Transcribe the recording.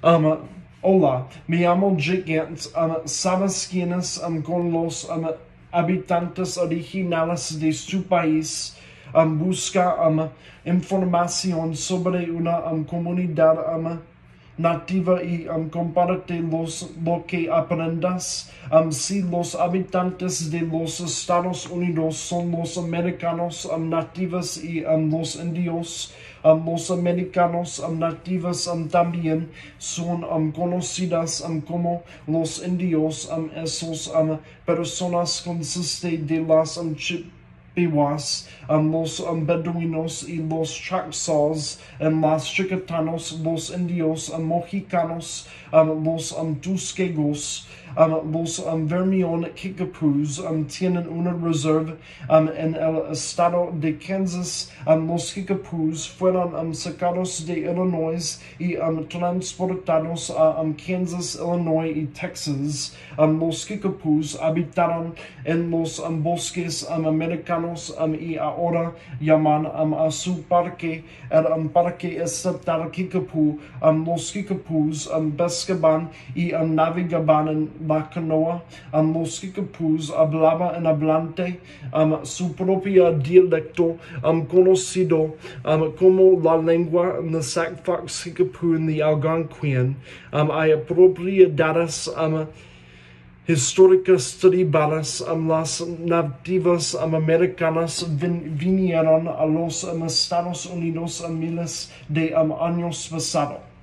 Hola, me llamo Gigant. ¿Sabes quiénes con los habitantes originales de su país? Busca información sobre una comunidad nativa y comparte lo que aprendas. Si los habitantes de los Estados Unidos son los americanos nativos y los indios, los americanos nativos también son conocidas como los indios. Esos personas consisten de las Chippewas, los beduinos y los Choctaws, los Chicatanos, los indios mexicanos, los Tuskegos, los Vermilion Kickapoos tienen una reserva en el estado de Kansas. Los Kickapoos fueron sacados de Illinois y transportados a Kansas, Illinois y Texas. Los Kickapoos habitaron en los bosques americanos y ahora llaman a su parque el Parque Estatal Kickapoo. Los Kickapoos pescaban y navegaban en la canoa. Los Kickapoos hablaban en hablante su propio dialecto conocido como la lengua Nasak-Fox Kickapoo de Algonquin. Hay propiedades históricas derivadas. Las nativas americanas vinieron a los Estados Unidos miles de años pasados.